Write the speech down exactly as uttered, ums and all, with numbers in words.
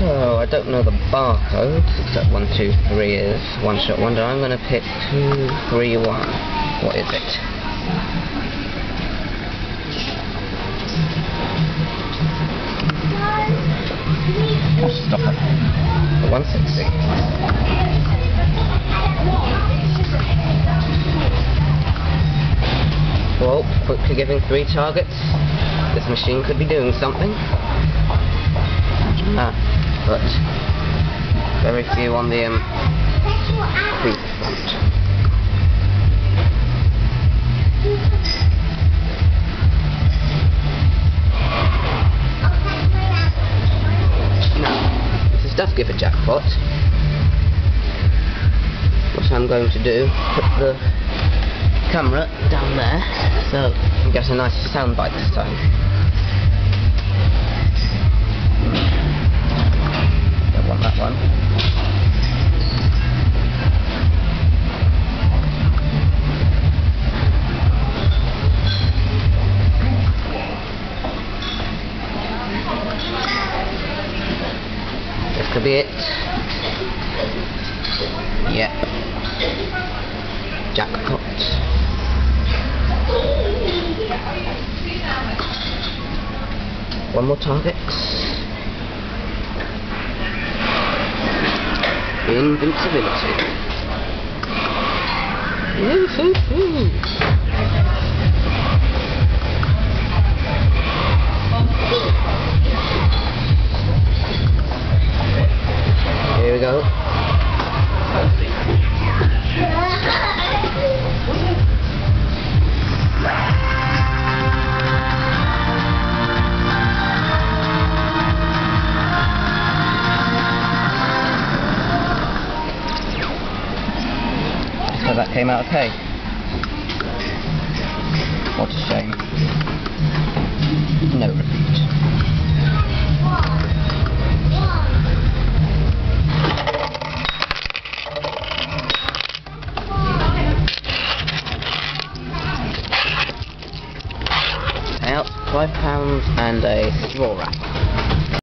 So, I don't know the barcode that one two three is. One shot wonder. I'm going to pick two three one. What is it? Oh, stop it. one sixty. Well, quickly giving three targets. This machine could be doing something. Ah, but very few on the um, creep front. Now, if this does give a jackpot, what I'm going to do, put the camera down there so we get a nice soundbite this time. Don't want that one. This could be it. Yep. Jackpot. One more target. Invincibility. Woo-hoo-hoo. Here we go. So that came out okay. What a shame. No repeat. Out five pounds and a straw wrap.